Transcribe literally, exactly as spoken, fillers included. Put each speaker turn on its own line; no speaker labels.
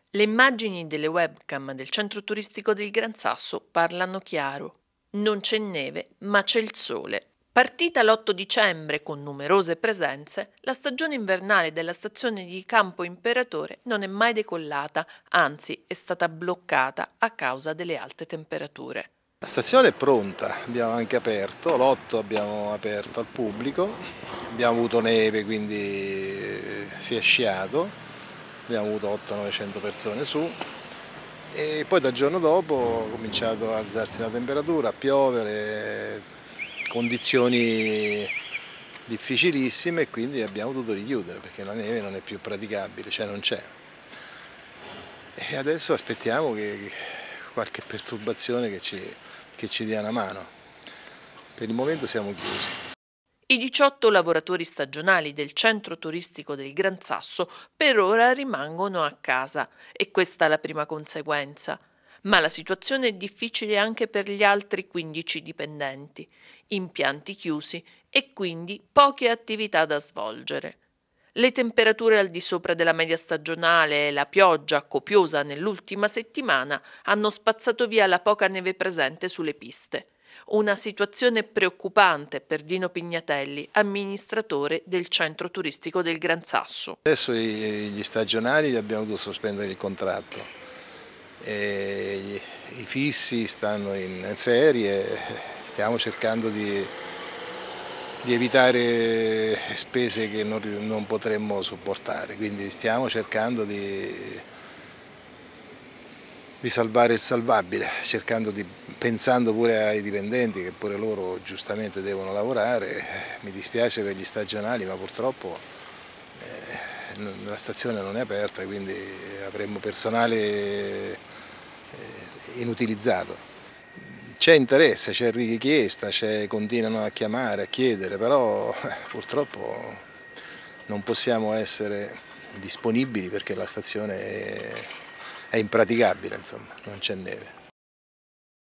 Le immagini delle webcam del centro turistico del Gran Sasso parlano chiaro. Non c'è neve, ma c'è il sole. Partita l'otto dicembre con numerose presenze, la stagione invernale della stazione di Campo Imperatore non è mai decollata, anzi è stata bloccata a causa delle alte temperature.
La stazione è pronta, abbiamo anche aperto, l'otto abbiamo aperto al pubblico, abbiamo avuto neve quindi si è sciato, abbiamo avuto ottocento novecento persone su e poi dal giorno dopo ha cominciato a alzarsi la temperatura, a piovere, condizioni difficilissime e quindi abbiamo dovuto richiudere perché la neve non è più praticabile, cioè non c'è. E adesso aspettiamo che qualche perturbazione che ci, che ci dia una mano. Per il momento siamo chiusi.
I diciotto lavoratori stagionali del centro turistico del Gran Sasso per ora rimangono a casa e questa è la prima conseguenza. Ma la situazione è difficile anche per gli altri quindici dipendenti, impianti chiusi e quindi poche attività da svolgere. Le temperature al di sopra della media stagionale e la pioggia copiosa nell'ultima settimana hanno spazzato via la poca neve presente sulle piste. Una situazione preoccupante per Dino Pignatelli, amministratore del centro turistico del Gran Sasso.
Adesso gli stagionali abbiamo dovuto sospendere il contratto, e gli, i fissi stanno in ferie, stiamo cercando di, di evitare spese che non, non potremmo sopportare, quindi stiamo cercando di di salvare il salvabile, cercando di, pensando pure ai dipendenti che pure loro giustamente devono lavorare. Mi dispiace per gli stagionali, ma purtroppo eh, la stazione non è aperta, quindi avremo personale eh, inutilizzato. C'è interesse, c'è richiesta, continuano a chiamare, a chiedere, però eh, purtroppo non possiamo essere disponibili perché la stazione è è impraticabile, insomma, non c'è neve.